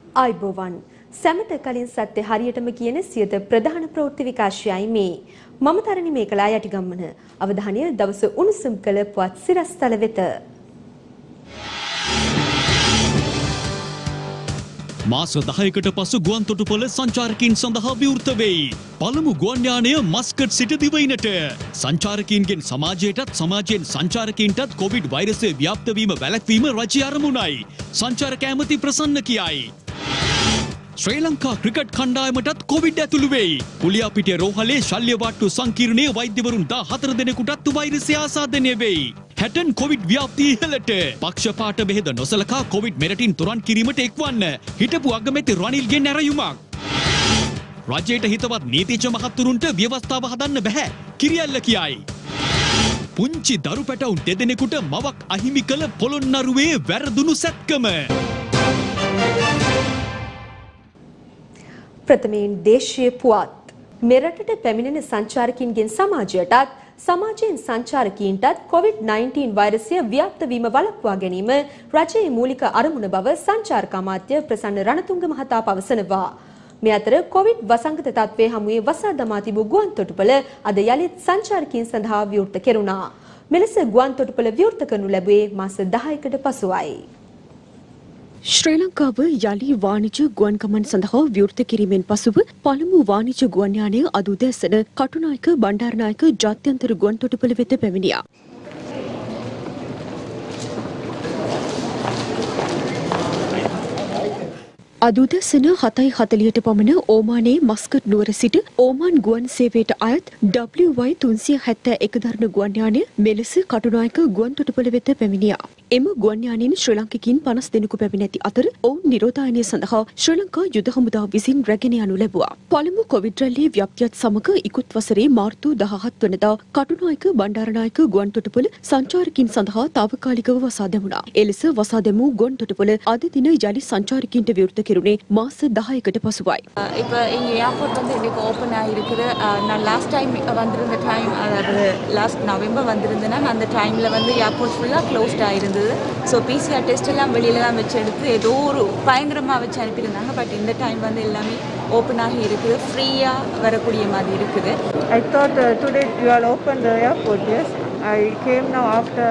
ආයිබෝවන් සැමට කලින් සත්‍ය හරියටම කියන සියද ප්‍රධාන ප්‍රවෘත්ති විකාශයයි මේ මම තරණි මේකලා යටිගම්මන අවධානය දවස උණුසුම් කළ පුවත් සිරස්තල වෙත මාස 10කට පසු ගුවන්තොටුපළ සංචාරකයන් සඳහා විවෘත වෙයි. පළමු ගුවන් යානය මස්කට් සිට දිවයිනට. සංචාරකයන්ගෙන් සමාජයටත් සමාජයෙන් සංචාරකයන්ටත් කොවිඩ් වෛරසය ව්‍යාප්ත වීම වැළැක්වීම රජයේ අරමුණයි. සංචාරක ඇමති ප්‍රසන්න කියයි. ශ්‍රී ලංකා ක්‍රිකට් කණ්ඩායමටත් කොවිඩ් ඇතුළු වෙයි. කුලියාපිටිය රෝහලේ ශල්‍යවාට්ටු සංකීර්ණයේ වෛද්‍යවරුන් 14 දෙනෙකුටත් වෛරසය ආසාදනය වෙයි. හැටන් කොවිඩ් ව්‍යාප්තිය ඉහළට. පක්ෂපාත බෙහෙද නොසලකා කොවිඩ් මෙරටින් තුරන් කිරීමට එක්වන්න. හිටපු අගමැති රනිල්ගේ නැරයුමක්. රජයට හිතවත් නීතිඥ මහත්තුරුන්ට ව්‍යවස්ථාව හදන්න බෑ. කිරියල්ල කියයි. පුංචි දරු පැටවුන් දෙදෙනෙකුට මවක් අහිමි කළ පොළොන්නරුවේ වැරදුණු සැත්කම. ප්‍රථමයෙන් දේශීය පුවත් මෙරටට පැමිණෙන සංචාරකයන්ගෙන් සමාජයටත් සමාජයෙන් සංචාරකීන්ටත් COVID-19 වෛරසය ව්‍යාප්ත වීම වළක්වා ගැනීම රජයේ මූලික අරමුණ බව සංචාරක අමාත්‍ය ප්‍රසන්න රණතුංග මහතා පවසනවා. මේ අතර කොවිඩ් වසංගත තත්ත්වයේ හමුවේ වසා දමා තිබූ ගුවන්තොටුපළ අද යළිත් සංචාරකයන් සඳහා විවෘත කෙරුණා. මෙලෙස ගුවන්තොටුපළ විවෘත කරනු ලැබුවේ මාස 10කට පසුවයි. ශ්‍රී ලංකාව යළි වාණිජ ගුවන් ගමන් සඳහා විවෘත කිරීමෙන් පසුව පළමු වාණිජ ගුවන් යානය අද උදෑසන කටුනායක බණ්ඩාරනායක ජාත්‍යන්තර ගුවන්තොටුපළ වෙත පැමිණියා. අද උදෑසන 7:40ට පමණ ඕමානයේ මස්කට් නුවර සිට ඕමාන් ගුවන් සේවයට අයත් WY371 දරන ගුවන් යානය මෙලෙස කටුනායක ගුවන්තොටුපළ වෙත පැමිණියා. එම ගුවන් යානයෙන් ශ්‍රී ලාංකිකයින් 50 දෙනෙකු පැමිණ ඇති අතර ඔවුන් නිරෝධායනය සඳහා ශ්‍රී ලංකා යුද හමුදාව විසින් රැගෙන යනු ලැබුවා. පළමු කොවිඩ් රැල්ලේ ව්‍යාප්තියත් සමග ඉකුත් වසරේ මාර්තු 17 වනදා කටුනායක බණ්ඩාරනායක ගුවන්තොටුපළ සංචාරකයන් සඳහා තාවකාලිකව වසා දැමුණා. එලෙස වසා දැමූ ගුවන්තොටුපළ අද දින යළි සංචාරකයන්ට විවෘත කෙරුණේ මාස 10කට පසුවයි. இப்போ இங்கே ஏர்போர்ட் வந்து இன்னைக்கு ஓப்பன் ஆகிருக்குது. நான் லாஸ்ட் டைம் வந்திருந்த டைம் அதாவது லாஸ்ட் நவம்பர் வந்திருந்தேன்னா அந்த டைமில் வந்து ஏர்போர்ட் ஃபுல்லாக க்ளோஸ்ட் ஆகிருந்தது. ஸோ பிசிஆர் டெஸ்ட் எல்லாம் வெளியில தான் வச்சு எடுத்து ஏதோ ஒரு பயங்கரமாக வச்சு அனுப்பியிருந்தாங்க. பட் இந்த டைம் வந்து எல்லாமே ஓப்பன் ஆகி இருக்குது. ஃப்ரீயாக வரக்கூடிய மாதிரி இருக்குது. I thought today you all opened the airport, yes? I came now after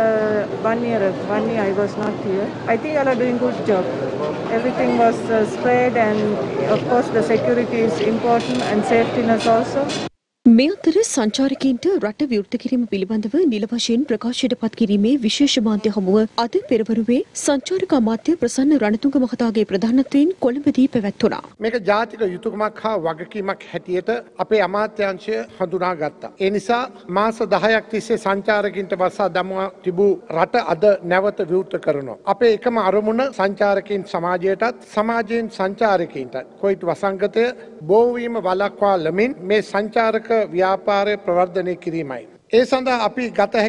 1 year. 1 year I was not here. I think you all are doing good job. Everything was spread and of course the security is important and safetyness also. මේ අතර සංචාරකයන්ට රට විවෘත කිරීම පිළිබඳව නිල වශයෙන් ප්‍රකාශයට පත් කිරීමේ විශේෂ මාධ්‍ය හමුව අද පෙරවරුවේ සංචාරක අමාත්‍ය ප්‍රසන්න රණතුංග මහතාගේ ප්‍රධානත්වයෙන් කොළඹදී පැවැත්වුණා. මේක ජාතික යුතුයකමක් හා වගකීමක් හැටියට අපේ අමාත්‍යාංශය හඳුනාගත්තා. ඒ නිසා මාස 10ක් තිස්සේ සංචාරකයන්ට වසා දමා තිබූ රට අද නැවත විවෘත කරනවා. අපේ එකම අරමුණ සංචාරකයන් සමාජයටත් සමාජයෙන් සංචාරකයන්ටත් කොවිඩ් වසංගතය බෝවීම වළක්වා ලමින් මේ සංචාරක ව්‍යාපාරය ප්‍රවර්ධනය කිරීමයි. ඒ සඳහා අපි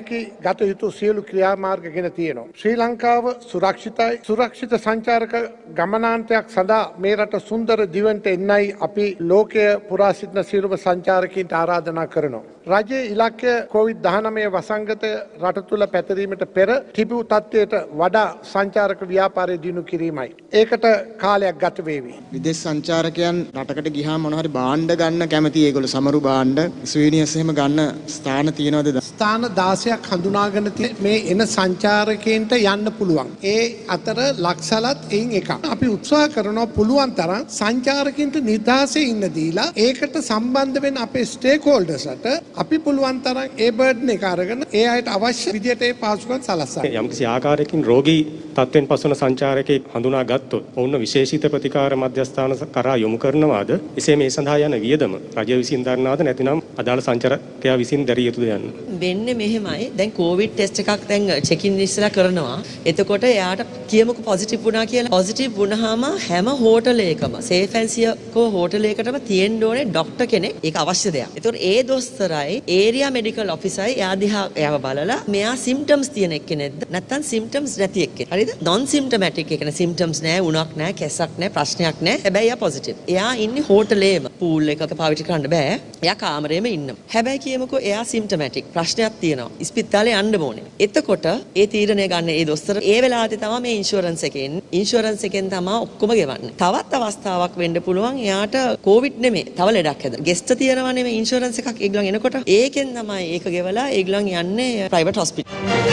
ගත යුතු සියලු ක්‍රියාමාර්ග ගෙන තියෙනවා. ශ්‍රී ලංකාව සුරක්ෂිතයි. සුරක්ෂිත සංචාරක ගමනාන්තයක් සඳහා මේ රට සුන්දර දිවන්ට එන්නයි අපි ලෝකය පුරා සිටින සියලුම සංචාරකයන්ට ආරාධනා කරනවා. රජයේ ඉලක්කය COVID-19 වසංගතය රට තුළ පැතිරීමට පෙර තිබූ තත්ත්වයට වඩා සංචාරක ව්‍යාපාරය දියුණු කිරීමයි. ඒකට කාලයක් ගත වේවි. විදේශ සංචාරකයන් රටකට ගියාම මොනවා හරි භාණ්ඩ ගන්න කැමති ඒගොල්ලෝ සමරු භාණ්ඩ සුවීනියර්ස් එහෙම ගන්න ස්ථාන ස්ථාන 16ක් හඳුනාගෙන මේ එන සංචාරකයන්ට යන්න පුළුවන්. ඒ අතර ලක්සලත් එයින් එකක්. අපි උත්සාහ කරනවා පුළුවන් තරම් සංචාරකයන්ට නිදහසේ ඉන්න දීලා ඒකට සම්බන්ධ වෙන අපේ ස්ටේක් හෝල්ඩර්ස්ට අපි පුළුවන් තරම් ඒ බර්ඩන් එක අරගෙන ඒ අයට අවශ්‍ය විදියට ඒ පහසුකම් සලස්වා. යම්කිසි ආකාරයකින් රෝගී තත්ත්වෙන් පසුවන සංචාරකයෙක් හඳුනා ගත්තොත් ඔවුන්ව විශේෂිත ප්‍රතිකාර මධ්‍යස්ථාන කරා යොමු කරනවාද? එසේ මේ සඳහා යන වියදම රජය විසින් දරනවාද නැතිනම් අදාළ සංචාරකයා විසින් දැරිය යුතුද යන්න? වෙන්නේ මෙහෙමයි. දැන් කොවිඩ් ටෙස්ට් එකක් දැන් චෙක් ඉන් ඉස්සලා කරනවා. එතකොට එයාට කියමුකෝ පොසිටිව් වුණා කියලා. පොසිටිව් වුණාම හැම හෝටලයකම සේෆ් ඇන්ඩ් සියර් හෝටලයකටම තියෙන්න ඕනේ ડોක්ටර් කෙනෙක්. ඒක අවශ්‍ය දෙයක්. ඒතකොට ඒ දොස්තරයි ඔෆිසර්යි ඒරියා මෙඩිකල් ඔෆිසර්යි එයා දිහා එයාව බලලා මෙයා සිම්ප්ටම්ස් තියෙන එක්කෙනෙක්ද නැත්නම් සිම්ප්ටම්ස් නැති එක්කෙනෙක්. හරිද? non symptomatic ඒ කියන්නේ සිම්ප්ටම්ස් නැහැ, උණක් නැහැ, කැස්සක් නැහැ, ප්‍රශ්නයක් නැහැ. හැබැයි එයා පොසිටිව්. එයා ඉන්නේ හෝටලේම. පූල් එකක පාවිච්චි කරන්න බෑ. එයා කාමරේම ඉන්නවා. හැබැයි කියමුකෝ එයා සිම්ප්ටමැටික්. ප්‍රශ්නයක් තියෙනවා. ඉස්පිරිතාලේ යන්න ඕනේ. එතකොට ඒ තීරණය ගන්න ඒ දොස්තර ඒ වෙලාවේ තමයි මේ ඉන්ෂුරන්ස් එකෙන් තමයි ඔක්කොම ගෙවන්නේ. තවත් අවස්ථාවක් වෙන්න පුළුවන් එයාට කොවිඩ් නෙමෙයි. තව ලෙඩක් හැදෙන. ගෙස්ට් තියෙනවා නෙමෙයි ඉන්ෂුරන්ස් එකක් ඒගොල්ලන් එනකොට ඒකෙන් තමයි ඒක ගෙවලා ඒගොල්ලන් යන්නේ ප්‍රයිවට් හොස්පිටල්.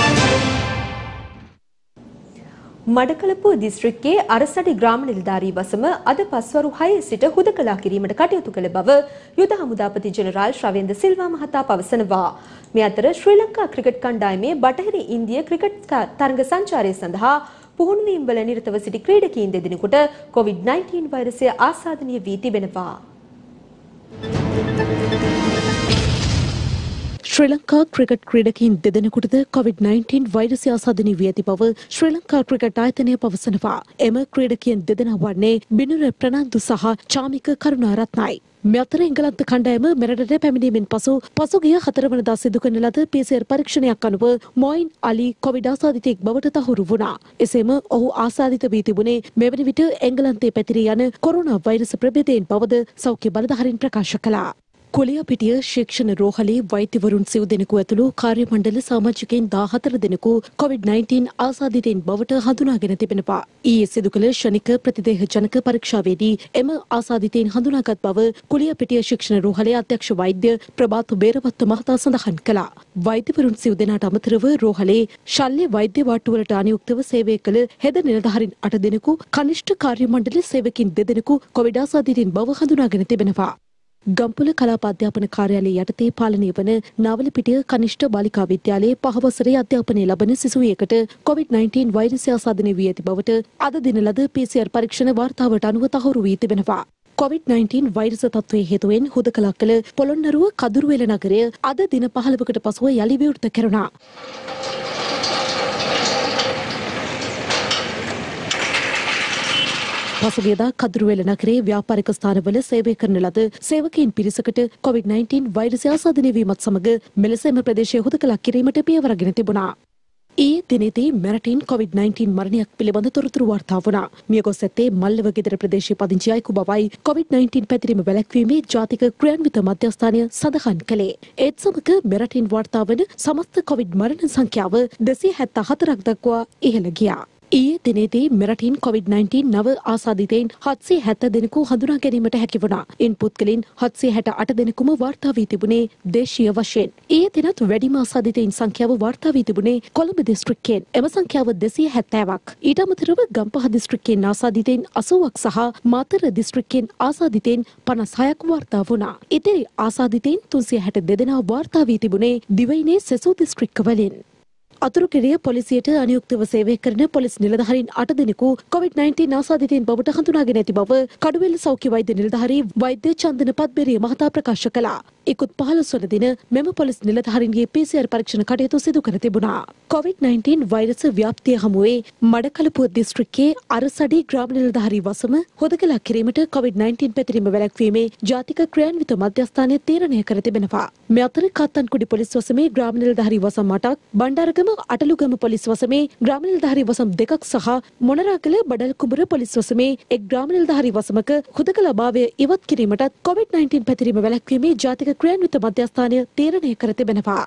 මඩකලපුව දිස්ත්‍රික්කයේ අරසඩි ග්‍රාම නිලධාරී වසම අද පස්වරු 6 සිට හුදකලා කිරීමට කටයුතු කළ බව යුද හමුදාපති ජෙනරාල් ශ්‍රවේන්ද්‍ර සිල්වා මහතා පවසනවා. මේ අතර ශ්‍රී ලංකා ක්‍රිකට් කණ්ඩායමේ බටහිර ඉන්දිය ක්‍රිකට් තරඟ සංචාරය සඳහා පුහුණුවීම් වල නිරතව සිටි ක්‍රීඩකීන් දෙදෙනෙකුට COVID-19 වෛරසය ආසාදනීය වී තිබෙනවා. ශ්‍රී ලංකා ක්‍රිකට් ක්‍රීඩකීන් දෙදෙනෙකුටද COVID-19 වෛරසය ආසාදනය වී ඇති බව ශ්‍රී ලංකා ක්‍රිකට් ආයතනය පවසනවා. එම ක්‍රීඩකයන් දෙදෙනා වන්නේ බිනුර ප්‍රනාන්දු සහ චාමික කරුණාරත්නයි. මේ අතර එංගලන්ත කණ්ඩායම මෙරටට පැමිණීමෙන් පසු පසුගිය 4 වනදා සිදු කරන ලද PCR පරීක්ෂණයක් අනුව මොයින් අලි කොවිඩ් ආසාදිතයෙක් බවට තහවුරු වුණා. එසේම ඔහු ආසාදිත වී තිබුණේ මෙවැනි විට එංගලන්තයේ පැතිරී යන කොරෝනා වෛරස ප්‍රභේදයෙන් බවද සෞඛ්‍ය බලධාරීන් ප්‍රකාශ කළා. කොලියාපිටිය ශික්ෂණ රෝහලේ වෛද්‍යවරුන් සිව් දෙනෙකු ඇතුළු කාර්ය මණ්ඩල සමාජිකයින් 14 දෙනෙකු COVID-19 ආසාදිතයින් බවට හඳුනාගෙන තිබෙනවා. ඊයේ සිදු කළ ශනික ප්‍රතිදේහ ජනක පරීක්ෂාවේදී එම ආසාදිතයින් හඳුනාගත් බව කොලියාපිටිය ශික්ෂණ රෝහලේ අධ්‍යක්ෂ වෛද්‍ය ප්‍රභාත් බේරවත්ත මහතා සඳහන් කළා. වෛද්‍යවරුන් සිව් දෙනාට අමතරව රෝහලේ ශල්‍ය වෛද්‍ය වාට්ටුවලට අනුයුක්තව සේවය කළ හෙද නිලධාරීන් 8 දෙනෙකු කනිෂ්ඨ කාර්ය මණ්ඩල සේවකින් 2 දෙනෙකු COVID ආසාදිතයින් බව හඳුනාගෙන තිබෙනවා. ගම්පොළ කලාප අධ්‍යාපන කාර්යාලයේ යටතේ පාලනය වන නාවලපිටිය කනිෂ්ඨ බාලිකා විද්‍යාලයේ 5 වසරේ අධ්‍යාපනය ලබන සිසුවියකට COVID-19 වෛරසය ආසාදනය වී ඇති බවට අද දින ලද PCR පරීක්ෂණ වාර්තාවට අනුව තහවුරු වී තිබෙනවා. COVID-19 වෛරස තත්ත්වයේ හේතුවෙන් හුදකලා කළ පොළොන්නරුව කදුරුවෙල නගරය අද දින 15කට පසුව යලි විවෘත කෙරුණා. පසුගියදා කදුරුවෙල නගරයේ ව්‍යාපාරික ස්ථානවල සේවය කරන ලද සේවකයන් පිරිසකට COVID-19 වෛරසය ආසාදනය වීමත් සමග මෙලෙස එම ප්‍රදේශය හුදකලා කිරීමට පියවරගෙන තිබුණා. ඊයේ දිනේදී මෙරටින් COVID-19 මරණයක් පිළිබඳ තොරතුරු වාර්තා වුණා. මියගොස් ඇත්තේ මල්ලව ගෙදර ප්‍රදේශයේ පදිංචි අයෙකු බවයි COVID-19 පැතිරීම වැළැක්වීමේ ජාතික ක්‍රියාන්විත මධ්‍යස්ථානය සඳහන් කළේ. ඒත් සමග මෙරටින් වාර්තා වන සමස්ත COVID මරණ සංඛ්‍යාව 274ක් දක්වා ඉහළ ගියා. ඊයේ දිනේදී මෙරටින් COVID-19 නව ආසාදිතයින් 770 දෙනෙකු හඳුනා ගැනීමට හැකි වුණා. ඉන් පුද්ගලයන් 768 දෙනෙකුම වාර්තා වී තිබුණේ දේශීය වශයෙන්. ඊයේ දිනත් වැඩිම ආසාදිතයින් සංඛ්‍යාව වාර්තා වී තිබුණේ කොළඹ දිස්ත්‍රික්කයෙන්. එම සංඛ්‍යාව 270ක්. ඊට අමතරව ගම්පහ දිස්ත්‍රික්කයෙන් ආසාදිතයින් 80ක් සහ මාතර දිස්ත්‍රික්කයෙන් ආසාදිතයින් 56ක් වාර්තා වුණා. ඉතිරි ආසාදිතයින් 362 දෙනා වාර්තා වී තිබුණේ දිවයිනේ සෙසු දිස්ත්‍රික්කවලින්. අතුරුකිරිය පොලිසියට අනුයුක්තව සේවය කරන පොලිස් නිලධාරීන් 8 දෙනෙකු COVID-19 ආසාදිතයින් බවට හඳුනාගෙන ඇති බව කඩුවෙල සෞඛ්‍ය වෛද්‍ය නිලධාරී වෛද්‍ය චන්දන පත්බෙරිය මහතා ප්‍රකාශ කළා. ඉකුත් 15 වන දින මෙම පොලිස් නිලධාරීන්ගේ PCR පරීක්ෂණ කටයුතු සිදු කර තිබුණා. COVID-19 වෛරස ව්‍යාප්තිය හමුවේ මඩකලපුව දිස්ත්‍රික්කයේ අරසඩි ග්‍රාම නිලධාරී වසම හොදකලා කිරීමට COVID-19 පැතිරීම වැළැක්වීමේ ජාතික ක්‍රියාන්විත මධ්‍යස්ථානය තීරණය කර තිබෙනවා. මේ අතර කත්තන්කුඩි පොලිස් වසමේ ග්‍රාම නිලධාරී වසම් 8ක්, බණ්ඩාරගම අටලුගම පොලිස් වසමේ ග්‍රාම නිලධාරී වසම් 2ක් සහ මොනරාගල බඩල්කුඹුර පොලිස් වසමේ එක් ග්‍රාම නිලධාරී වසමක හුදකලාභාවය ඉවත් කිරීමටත් COVID-19 පැතිරීම වැළැක්වීමේ ජාතික ක්‍රියාන්විත මධ්‍යස්ථානය තීරණය කර තිබෙනවා.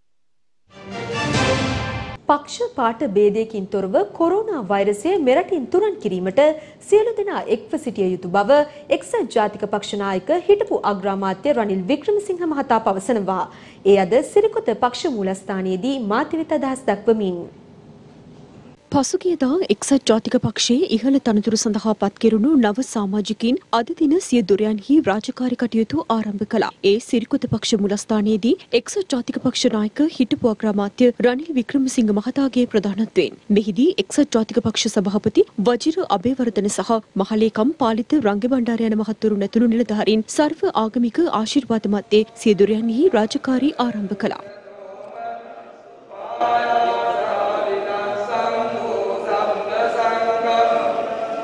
පක්ෂපාත ભેදයකින් තොරව කොරෝනා වෛරසය මෙරටින් තුරන් කිරීමට සියලු දෙනා එක්ව සිටිය යුතු බව එක්සත් ජාතික පක්ෂ නායක හිටපු අග්‍රාමාත්‍ය රනිල් වික්‍රමසිංහ මහතා පවසනවා. ඒ අද සිරිකොත පක්ෂ මූලස්ථානයේදී මාධ්‍ය වෙත අදහස් දක්වමින් පසුගියදා එක්සත් ජාතික පක්ෂයේ ඉහළ තනතුරු සඳහා පත් කෙරුණු නව සමාජිකයින් අද දින සිය දුරයන්හි රාජකාරී කටයුතු ආරම්භ කළා. ඒ සිරිකොත පක්ෂ මූලස්ථානයේදී එක්සත් ජාතික පක්ෂ නායක හිටපු අග්‍රාමාත්‍ය රනිල් වික්‍රමසිංහ මහතාගේ ප්‍රධානත්වයෙන් මෙහිදී එක්සත් ජාතික පක්ෂ සභාපති වජිර අබේවර්ධන සහ මහලේකම් පාලිත රංගබණ්ඩාර යන මහත්වරු නැතුණු නිලධාරීන් සර්ව ආගමික ආශිර්වාද මැත්තේ සිය දුරයන්හි රාජකාරී ආරම්භ කළා.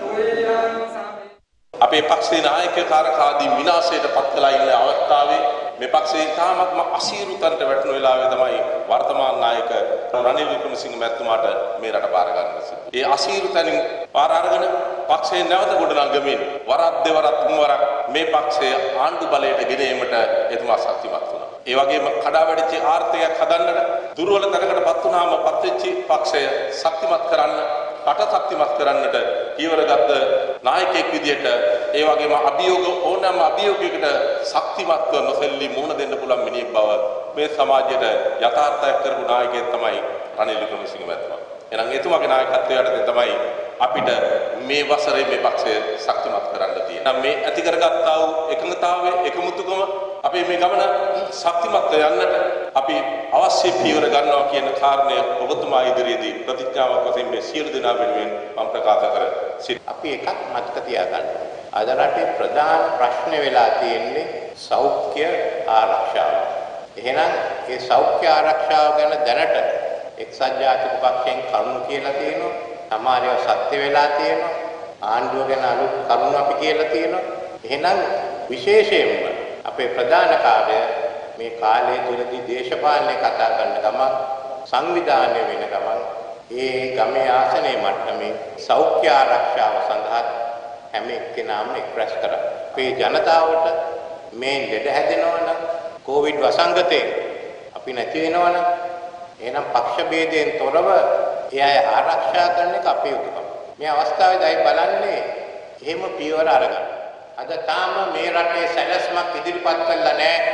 අපේ පක්ෂේ නායක කාරකාදී විනාශයට පත් කළා ඉන්න අවස්ථාවේ මේ පක්ෂයේ තාමත්ම අසීරු තන්ට වැටෙන වෙලාවේ තමයි වර්තමාන නායක රනිල් වික්‍රමසිංහ මැතිතුමාට මේ රට පාර ගන්න සිද්ධ. ඒ අසීරු තනින් පාර අරගෙන පක්ෂයේ නැවත ගොඩනගමින් වරක් දෙවරක් තුන්වරක් මේ පක්ෂයේ ආණ්ඩු බලයට ගෙනීමට එතුමා ශක්තිමත් වුණා. ඒ වගේම කඩාවැඩිච්ච ආර්ථිකයක් හදන්නට දුර්වල තැනකටපත් වුණාම පත්වෙච්ච පක්ෂය ශක්තිමත් කරන්න රට ශක්තිමත් කරන්නට කීවරගත් නායකයෙක් විදියට ඒ වගේම අභියෝග ඕනෑම අභියෝගයකට ශක්තිමත්ව නොසෙල්ලී මුහුණ දෙන්න පුළුවන් මිනිහෙක් බව මේ සමාජයට යථාර්ථයක් කරපු නායකයෙක් තමයි රනිල් වික්‍රමසිංහ මැතිතුමා. එහෙනම් එතුමාගේ නායකත්වය යටතේ තමයි අපිට මේ වසරේ මේ පක්ෂය ශක්තිමත් කරන්න තියෙන්නේ. මේ ඇති කරගත්තා වූ එකඟතාවය එකමුතුකම අපේ මේ ගමන ශක්තිමත් යන්නට අපි අවශ්‍ය පියවර ගන්නවා කියන කාරණය ඔබතුමා ඉදිරියේදී ප්‍රතිඥාවක් වශයෙන් මේ සියලු දෙනා වෙනුවෙන් මම ප්‍රකාශ කර සිටිනවා. අපි එකක් මතක තියාගන්න. අද රටේ ප්‍රධාන ප්‍රශ්නේ වෙලා තියෙන්නේ සෞඛ්‍ය ආරක්ෂාව. එහෙනම් මේ සෞඛ්‍ය ආරක්ෂාව ගැන දැනට එක්සත් ජාතික පක්ෂයෙන් කරුණු කියලා තියෙනවා. සමාජය සත්‍ය වෙලා තියෙනවා. ආණ්ඩුව ගැන අලුත් කරුණු අපි කියලා තියෙනවා. එහෙනම් විශේෂයෙන්ම අපේ ප්‍රධාන කාර්යය මේ කාලය තුලදී දේශපාලනය කතා කරන ගමන් සංවිධානය වෙන ගමන් ඒ ගමේ ආසනයේ මට්ටමේ සෞඛ්‍ය ආරක්ෂාව සඳහා හැම එක්කෙනාම එක්රැස් කරා. මේ ජනතාවට මේ ලෙඩ හැදෙනවනම් කොවිඩ් වසංගතේ අපි නැති වෙනවනම් එහෙනම් පක්ෂ ભેදයෙන් තොරව ඒ අය ආරක්ෂා කරන එක අපේ යුතුකම. මේ අවස්ථාවේදී බලන්නේ එහෙම පියවර අරගන්න. අද තාම මේ රටේ සැලැස්මක් ඉදිරිපත් කළා නැහැ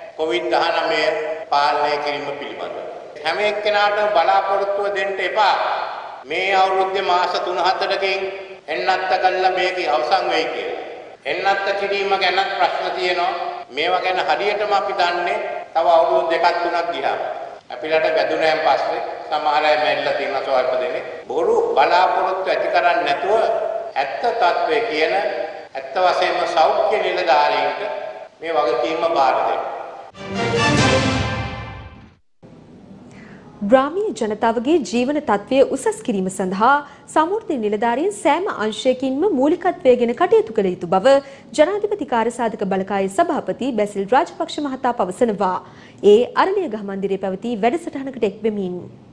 කොවිඩ්-19 පාලනය කිරීම පිළිබඳව. හැම එක්කෙනාටම බලාපොරොත්තුව දෙන්න එපා. මේ අවුරුද්දේ මාස 3-4කින් එන්නත්ත කළා මේක අවසන් වෙයි කියලා. එන්නත්ත කිරීම ගැන ප්‍රශ්න තියෙනවා. මේවා ගැන හරියටම අපි දන්නේ තව අවුරුදු 2-3ක් ගියාම. අපිලට වැදුනෑන් පස්සේ සමහර අය මැරිලා තියෙනවා සල්ප දෙනෙක්. බොරු බලාපොරොත්තු ඇති කරන්නේ නැතුව ඇත්ත తත්වයේ කියන ඇත්ත වශයෙන්ම සෞඛ්‍ය නිලධාරීන්ට මේ වගකීම බාර දෙන්න. ග්‍රාමීය ජනතාවගේ ජීවන තත්ත්වය උසස් කිරීම සඳහා සමෘද්ධි නිලධාරීන් සෑම අංශයකින්ම මූලිකත්වයේගෙන කටයුතු කළ යුතු බව ජනාධිපති කාර්යසාධක බලකායේ සභාපති බැසිල් රාජපක්ෂ මහතා පවසනවා. ඒ අරලියගහ මන්දිරයේ පැවති වැඩසටහනකට එක්වෙමින්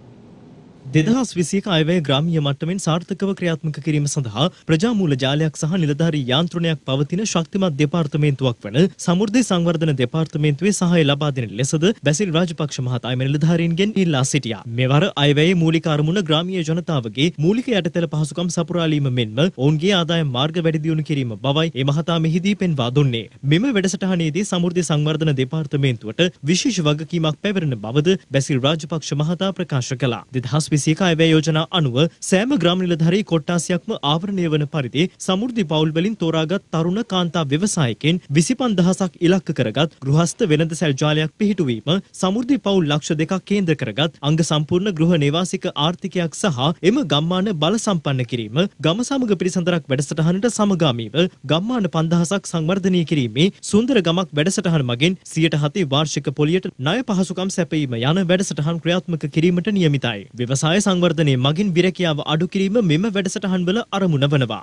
2021 අයවැය ග්‍රාමීය මට්ටමින් සාර්ථකව ක්‍රියාත්මක කිරීම සඳහා ප්‍රජාමූල ජාලයක් සහ නිලධාරී යාන්ත්‍රණයක් පවතින ශක්තිමත් දෙපාර්තමේන්තුවක් වන සමෘද්ධි සංවර්ධන දෙපාර්තමේන්තුවේ සහාය ලබා දෙන ලෙසද බැසිල් රාජපක්ෂ මහතා එම නිලධාරීන්ගෙන් ඉල්ලා සිටියා. මෙවර අයවැයේ මූලික අරමුණ ග්‍රාමීය ජනතාවගේ මූලික යටිතල පහසුකම් සපුරාලීම මෙන්ම ඔවුන්ගේ ආදායම් මාර්ග වැඩි දියුණු කිරීම බවයි ඒ මහතා මෙහිදී පෙන්වා දුන්නේ. මෙම වැඩසටහනේදී සමෘද්ධි සංවර්ධන දෙපාර්තමේන්තුවට විශේෂ වගකීමක් පැවරෙන බවද බැසිල් රාජපක්ෂ මහතා ප්‍රකාශ කළා. 2021 අයවැය යෝජනා අනුව සෑම ග්‍රාම නිලධාරී කොට්ටාසයක්ම ආවරණය වන පරිදි සමෘද්ධි පවුල් වලින් තෝරාගත් තරුණ කාන්තා ව්‍යවසායකයන් 25000ක් ඉලක්ක කරගත් ගෘහස්ත වෙළඳ සැල් ජාලයක් පිහිටුවීම සමෘද්ධි පවුල් ලක්ෂ 2ක් කේන්ද්‍ර කරගත් අංග සම්පූර්ණ ගෘහ නිවාසික ආර්ථිකයක් සහ එම ගම්මාන බල සම්පන්න කිරීම ගම සමග පිළිසඳරක් වැඩසටහනට සමගාමීව ගම්මාන 5000ක් සංවර්ධනය කිරීමේ සුන්දර ගමක් වැඩසටහන මගින් 107 වාර්ෂික පොලියට ණය පහසුකම් සැපයීම යන වැඩසටහන් ක්‍රියාත්මක කිරීමට නියමිතයි. ව්‍යවසාය සංවර්ධනයේ මගින් විරැකියාව අඩු කිරීම මෙම වැඩසටහන්වල අරමුණ වනවා.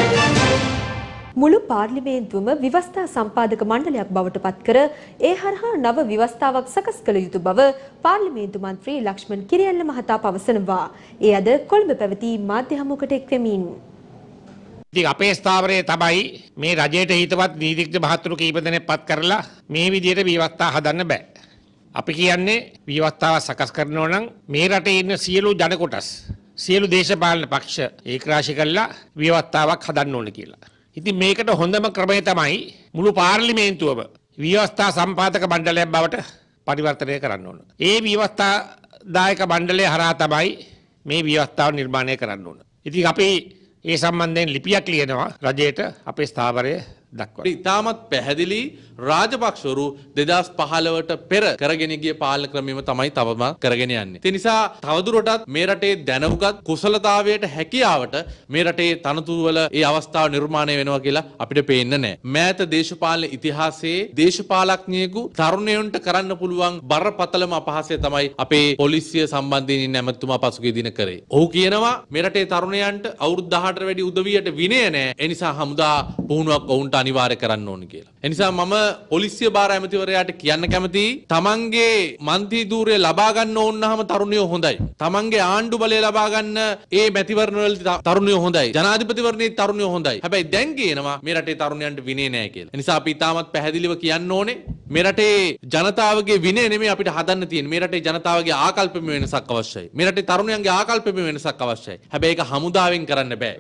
මුළු පාර්ලිමේන්තුවම ව්‍යවස්ථා සම්පාදක මණ්ඩලයක් බවට පත් කර ඒ හරහා නව ව්‍යවස්ථාවක් සකස් කළ යුතු බව පාර්ලිමේන්තු මන්ත්‍රී ලක්ෂ්මන් කිරියල්ල මහතා පවසනවා. ඒ අද කොළඹ පැවති මාධ්‍ය හමුවකට එක්වෙමින් ඉතින් අපේ ස්ථාවරයේ තමයි මේ රජයට හිතවත් නීතිඥ මහතුරු කීප දෙනෙක් පත් කරලා මේ විදිහට ව්‍යවස්ථා හදන්න බෑ. අපි කියන්නේ ව්‍යවස්ථාව සකස් කරනවා නම් මේ රටේ ඉන්න සියලු ජන කොටස් සියලු දේශපාලන පක්ෂ ඒකරාශී කරලා ව්‍යවස්ථාවක් හදන්න ඕනේ කියලා. ඉතින් මේකට හොඳම ක්‍රමය තමයි මුළු පාර්ලිමේන්තුවම ව්‍යවස්ථා සම්පාදක මණ්ඩලයක් බවට පරිවර්තනය කරන්න ඕන. ඒ ව්‍යවස්ථා දායක මණ්ඩලය හරහා තමයි මේ ව්‍යවස්ථාව නිර්මාණය කරන්න ඕන. ඉතින් අපි ඒ සම්බන්ධයෙන් ලිපියක් ලියනවා රජයට අපේ ස්ථාවරය දක්වනවා. ඉතාමත් පැහැදිලි රාජපක්ෂවරු 2015ට පෙර කරගෙන ගිය පාලන ක්‍රමයම තමයි තවම කරගෙන යන්නේ. ඒ නිසා තවදුරටත් මේ රටේ දැනුගත් කුසලතාවයට හැකියාවට මේ රටේ තනතුරු වල ඒ අවස්ථාව නිර්මාණය වෙනවා කියලා අපිට පේන්න නැහැ. මෑත දේශපාලන ඉතිහාසයේ දේශපාලඥයෙකු තරුණයන්ට කරන්න පුළුවන් බරපතලම අපහාසය තමයි අපේ පොලිසිය සම්බන්ධයෙන් ඉන්න ඇමතුමා පසුගිය දින කරේ. ඔහු කියනවා මේ රටේ තරුණයන්ට අවුරුදු 18ට වැඩි උදවියට විනය නැහැ. ඒ නිසා හමුදා පුහුණුවක් ඔවුන්ට අනිවාර්ය කරන්න ඕන කියලා. ඒ නිසා මම පොලිසිය භාර ඇමතිවරයාට කියන්න කැමතියි තමන්ගේ මන්ත්‍රී ධූරය ලබා ගන්න ඕනනම් තරුණයෝ හොඳයි. තමන්ගේ ආණ්ඩු බලය ලබා ගන්න ඒ මැතිවරණ වලදී තරුණයෝ හොඳයි. ජනාධිපතිවරණයේ තරුණයෝ හොඳයි. හැබැයි දැන් කියනවා මේ රටේ තරුණයන්ට විනය නැහැ කියලා. ඒ නිසා අපි තාමත් පැහැදිලිව කියන්න ඕනේ මේ රටේ ජනතාවගේ විනය නෙමෙයි අපිට හදන්න තියෙන්නේ. මේ රටේ ජනතාවගේ ආකල්පෙම වෙනසක් අවශ්‍යයි. මේ රටේ තරුණයන්ගේ ආකල්පෙම වෙනසක් අවශ්‍යයි. හැබැයි ඒක හමුදාවෙන් කරන්න බෑ.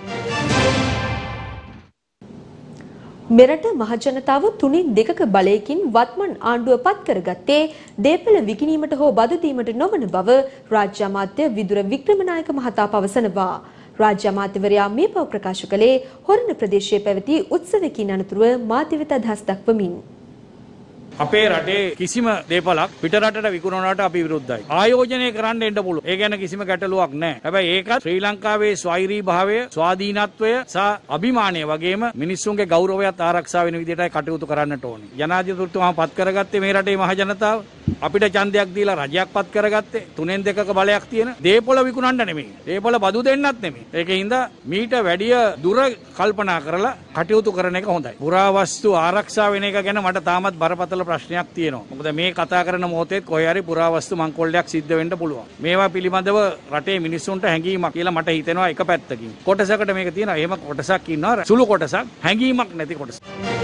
මෙරට මහජනතාව 3/2 බලයකින් වත්මන් ආණ්ඩුව පත් කරගත්තේ දේපළ විකිණීමට හෝ බදු දීමට නොවන බව රාජ්‍ය අමාත්‍ය විදුර වික්‍රමනායක මහතා පවසනවා. රාජ්‍ය අමාත්‍යවරයා මේ බව ප්‍රකාශ කළේ හොරණ ප්‍රදේශයේ පැවති උත්සවකින් අනතුරුව මාධ්‍ය වෙත අදහස් දක්වමින්. අපේ රටේ කිසිම දේපලක් පිට රටට විකුණනවට අපි විරුද්ධයි. ආයෝජනය කරන්න එන්න පුළුවන්. ඒ ගැන කිසිම ගැටලුවක් නැහැ. හැබැයි ඒකත් ශ්‍රී ලංකාවේ ස්වෛරී භාවය, ස්වාධීනත්වය සහ අභිමානය වගේම මිනිස්සුන්ගේ ගෞරවයත් ආරක්ෂා වෙන විදිහටයි කටයුතු කරන්නට ඕනේ. ජනාධිපතිතුමා පත් කරගත්තේ මේ රටේ මහ ජනතාව. අපිට ඡන්දයක් දීලා රජයක් පත් කරගත්තේ 3/2ක බලයක් තියෙන දේපොළ විකුණන්න නෙමෙයි. දේපොළ බදු දෙන්නත් නෙමෙයි. ඒකින්ද මීට වැඩිය දුර කල්පනා කරලා කටයුතු කරන එක හොඳයි. පුරාවස්තු ආරක්ෂා වෙන එක ගැන මට තාමත් බරපතල ප්‍රශ්නයක් තියෙනවා. මොකද මේ කතා කරන මොහොතේ කොහේ හරි පුරාවස්තු මංකොල්ලයක් සිද්ධ වෙන්න පුළුවන්. මේවා පිළිබඳව රටේ මිනිස්සුන්ට හැඟීමක් කියලා මට හිතෙනවා එක පැත්තකින්. කොටසකට මේක තියෙනවා. එහෙම කොටසක් ඉන්නවා. සුළු කොටසක් හැඟීමක් නැති කොටස.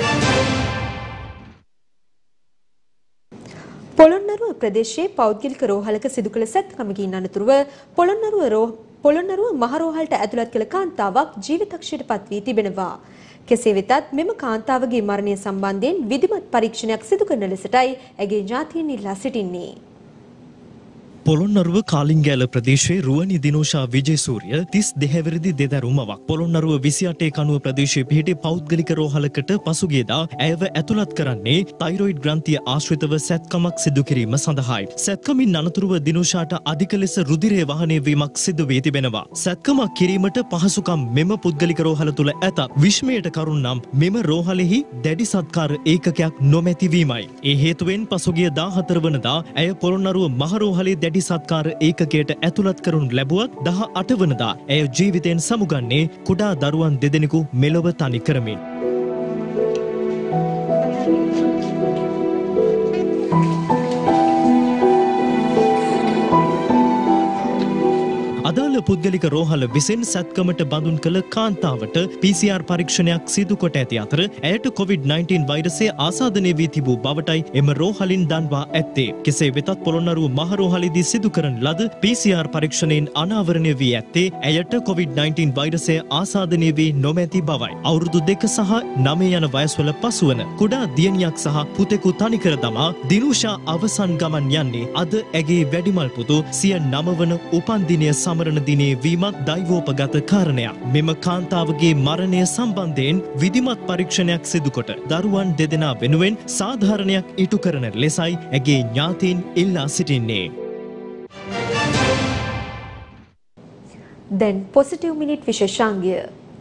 පොළොන්නරුව ප්‍රදේශයේ පෞද්ගලික රෝහලක සිදු කළ සැත්කමකින් අනතුරුව පොළොන්නරුව මහ රෝහලට ඇතුළත් කළ කාන්තාවක් ජීවිතක්ෂයට පත් වී තිබෙනවා. කෙසේ වෙතත් මෙම කාන්තාවගේ මරණය සම්බන්ධයෙන් විධිමත් පරීක්ෂණයක් සිදු කරන ලෙසටයි ඇගේ ඥාතීන් ඉල්ලා සිටින්නේ. පොළොන්නරුව කාලිංගෑල ප්‍රදේශයේ රුවනි දිනෝෂා විජේසූරිය 32 හැවිරිදි දෙදරුමවක් පොළොන්නරුව 28 කණුව ප්‍රදේශයේ පිහිටි පෞද්ගලික රෝහලකට පසුගියදා ඇයව ඇතුළත් කරන්නේ තයිරොයිඩ් ග්‍රන්ථිය ආශ්‍රිතව සැත්කමක් සිදු කිරීම සඳහායි. සැත්කමින් අනතුරුව දිනෝෂාට අධික ලෙස රුධිරය වහනය වීමක් සිදු වී තිබෙනවා. සැත්කමක් කිරීමට පහසුකම් මෙම පුද්ගලික රෝහල තුල ඇතත් විශ්මයට කරුණ නම් මෙම රෝහලෙහි දැඩි සත්කාර ඒකකයක් නොමැති වීමයි. ඒ හේතුවෙන් පසුගිය 14 වනදා ඇය පොළොන්නරුව මහ රෝහලේ දැඩි සත්කාර ඒකකයට ඇතුළත් කරනු ලැබුවත් 18 වනදා ඇය ජීවිතයෙන් සමුගන්නේ කුඩා දරුවන් දෙදෙනෙකු මෙලොව තනි කරමින්. අදාළ පුද්ගලික රෝහල විසින් සැත්කමට බඳුන් කළ කාන්තාවට PCR පරීක්ෂණයක් සිදු කොට ඇති අතර ඇයට COVID-19 වෛරසය ආසාදනය වී තිබූ බවටයි එම රෝහලින් දන්වා ඇත්තේ. කෙසේ වෙතත් පොළොන්නරුව මහ රෝහලේදී සිදු කරන ලද PCR පරීක්ෂණයෙන් අනාවරණය වී ඇත්තේ ඇයට COVID-19 වෛරසය ආසාදනය වී නොමැති බවයි. අවුරුදු 2 සහ 9 යන වයස්වල පසුවන කුඩා දියණියක් සහ පුතෙකු තනිකර දමා දිනුෂා අවසන් ගමන් යන්නේ අද ඇගේ වැඩිමල් පුතු සිය 9 වන උපන්දිනය සමරන දිනේ වීමත් දෛවෝපගත කාරණයක්. මෙම කාන්තාවගේ මරණය සම්බන්ධයෙන් විධිමත් පරීක්ෂණයක් සිදුකොට දරුවන් දෙදෙනා වෙනුවෙන් සාධාරණයක් ඉටු කරන ලෙසයි ඇගේ ඥාතීන් ඉල්ලා සිටින්නේ. දැන් පොසිටිව් මිනිට් විශේෂාංගය.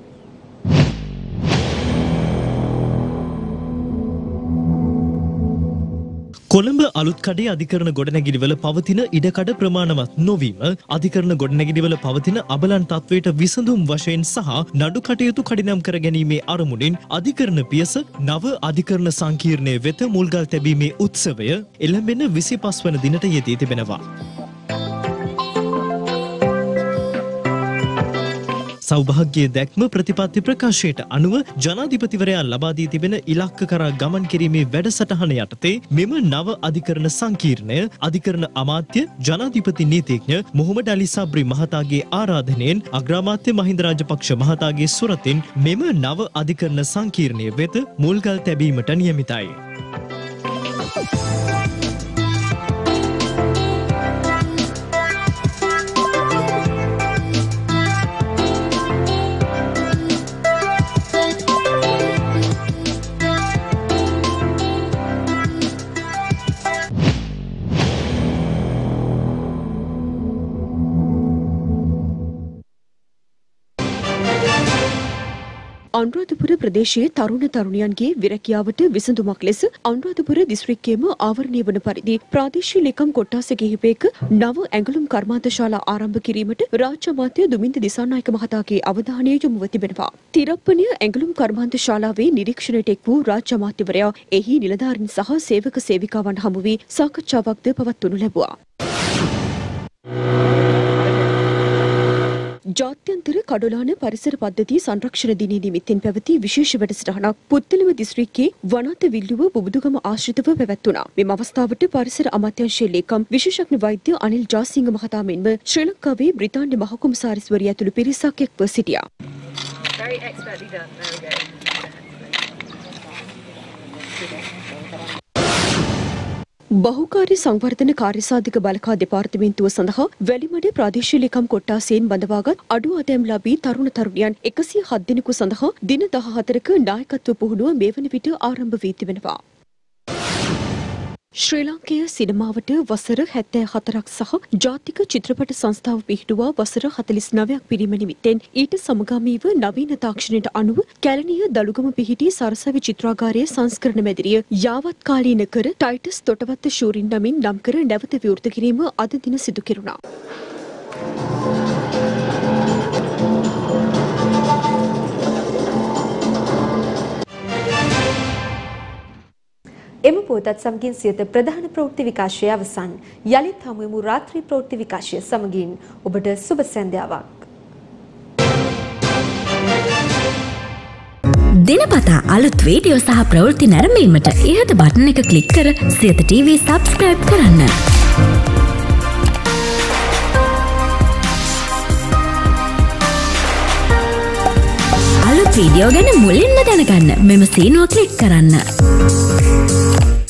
කොළඹ අලුත්කඩේ අධිකරණ ගොඩනැගිලිවල පවතින ඉඩකඩ ප්‍රමාණවත් නොවීම අධිකරණ ගොඩනැගිලිවල පවතින අබලන් තත්වයට විසඳුම් වශයෙන් සහ නඩු කටයුතු කඩිනම් කර ගැනීමේ අරමුණින් අධිකරණ පියස නව අධිකරණ සංකීර්ණය වෙත මුල්ගල් තැබීමේ උත්සවය එළඹෙන 25 වන දිනට යෙදී තිබෙනවා. සෞභාග්‍ය දැක්ම ප්‍රතිපත්ති ප්‍රකාශයට අනුව ජනාධිපතිවරයා ලබා දී තිබෙන ඉලක්ක කරා ගමන් කිරීමේ වැඩසටහන යටතේ මෙම නව අධිකරණ සංකීර්ණය අධිකරණ අමාත්‍ය ජනාධිපති නීතිඥ මොහොමඩ් අලි සබ්රි මහතාගේ ආරාධනයෙන් අග්‍රාමාත්‍ය මහින්ද රාජපක්ෂ මහතාගේ සුරතින් මෙම නව අධිකරණ සංකීර්ණය වෙත මුල්ගල් තැබීමට නියමිතයි. අනුරාධපුර ප්‍රදේශයේ තරුණ තරුණියන්ගේ විරැකියාවට විසඳුමක් ලෙස අනුරාධපුර දිස්ත්‍රික්කයේම ආවරණය වන පරිදි ප්‍රාදේශීය ලේකම් කොට්ටාස කිහිපයක නව ඇඟලුම් කර්මාන්තශාලා ආරම්භ කිරීමට රාජ්‍ය අමාත්‍ය දුමින්ද දිසානායක මහතාගේ අවධානය යොමුව තිබෙනවා. තිරප්පණිය ඇඟලුම් කර්මාන්තශාලාවේ නිරීක්ෂණයට එක් වූ රාජ්‍ය අමාත්‍යවරයා එහි නිලධාරීන් සහ සේවක සේවිකාවන් හමු වී සාකච්ඡාවක්ද පවත්වනු ලැබුවා. ජාත්‍යන්තර කඩොලාන පරිසර පද්ධති සංරක්ෂණ දිනය නිමිත්තෙන් පැවති විශේෂ වැඩසටහනක් පුත්තලම දිස්ත්‍රික්කයේ වනාත විල්ලුව බුබුදුගම ආශ්‍රිතව පැවැත්වුණා. මෙම අවස්ථාවට පරිසර අමාත්‍යාංශයේ ලේකම් විශේෂඥ වෛද්‍ය අනිල් ජාසිංහ මහතා මෙන්ම ශ්‍රී ලංකාවේ බ්‍රිතාන්‍ය මහ කොමසාරිස්වරිය ඇතුළු පිරිසක් එක්ව සිටියා. බහුකාර්ය සංවර්ධන කාර්යසාධක බලකා දෙපාර්තමේන්තුව සඳහා වැලිමඩ ප්‍රාදේශීය ලේකම් කොට්ටාසයෙන් බඳවාගත් අඩු ආදායම්ලාභී තරුණ තරුණියන් 107 දෙනෙකු සඳහා දින 14ක නායකත්ව පුහුණුව මේ වන විට ආරම්භ වී තිබෙනවා. ශ්‍රී ලාංකේය සිනමාවට වසර 74ක් සහ ජාතික චිත්‍රපට සංස්ථාව පිහිටුවා වසර 49ක් පිරීම නිමිත්තෙන් ඊට සමගාමීව නවීන තාක්ෂණයට අනුව කැලණිය දලුගම පිහිටි සරසවි චිත්‍රාගාරයේ සංස්කරණ මැදිරිය යාවත් කාලීන කර ටයිටස් තොටවත්ත ශූරින් නමින් නම් කර නැවත විවෘත කිරීම අද දින සිදු කෙරුණා. එම පුවතත් සමගින් සියත ප්‍රධාන ප්‍රවෘත්ති විකාශය අවසන්. යළිත් හමුවෙමු රාත්‍රී ප්‍රවෘත්ති විකාශය සමගින්. ඔබට සුබ සන්ධ්‍යාවක්. දිනපතා අලුත් වීඩියෝ සහ ප්‍රවෘත්ති නැරඹීමට ඉහත බටන් එක ක්ලික් කර සියත TV සබ්ස්ක්‍රයිබ් කරන්න. අලුත් වීඩියෝ ගැන මුලින්ම දැනගන්න මෙම සීනුව ක්ලික් කරන්න.